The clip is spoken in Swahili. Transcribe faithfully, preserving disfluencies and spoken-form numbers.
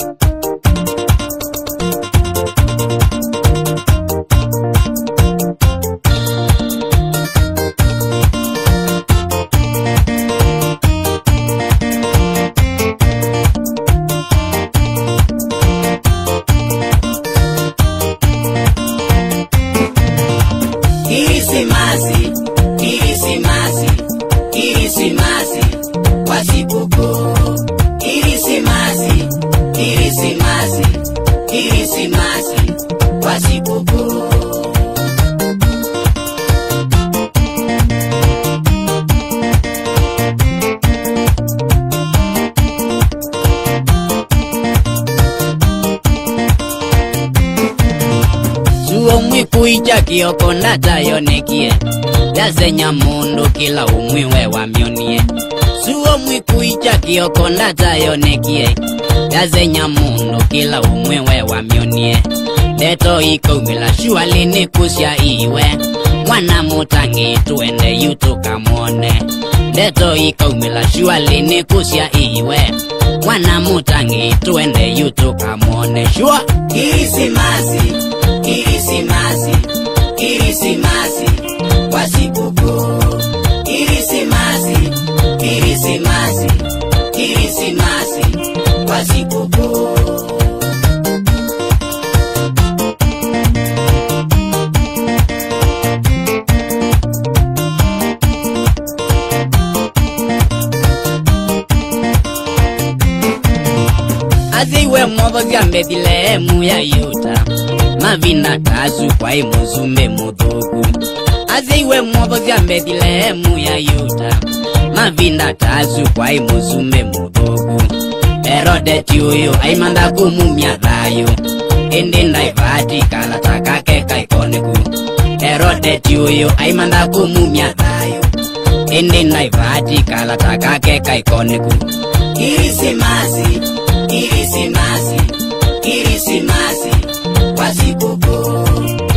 Kirisimasi, Kirisimasi, Kirisimasi, kwa sikukuu. Kirisimasi, Kirisimasi, Kirisimasi, kwa sikukuu. Suo mwiku ija kioko natayonekie, yazenya mundu kila umwiwe wa mionie. Suo mwiku ija kioko natayonekie, yazenya mundu kila umwiwe wa mionie. Deto iko umila shuali ni kusya iwe, mwana mutangi tuende yutu kamone. Deto iko umila shuali ni kusya iwe, mwana mutangi tuende yutu kamone. Shua Kirisimasi, Kirisimasi, Kirisimasi, kwa sikukuu. Kirisimasi, Kirisimasi, Kirisimasi, kwa sikukuu. Aziwe mwobo vya Bethlehemu ya Yuda, mavina kazu kwa imuzume mudhugu. Aziwe mwobo vya Bethlehemu ya Yuda, mavina kazu kwa imuzume mudhugu. Herode tiuyo aimanda kumumya dhayo, indi naivati kalataka keka ikoniku. Herode tiuyo aimanda kumumya dhayo, indi naivati kalataka keka ikoniku. Kirisimasi, Kirisimasi, Kirisimasi, kwa sikukuu.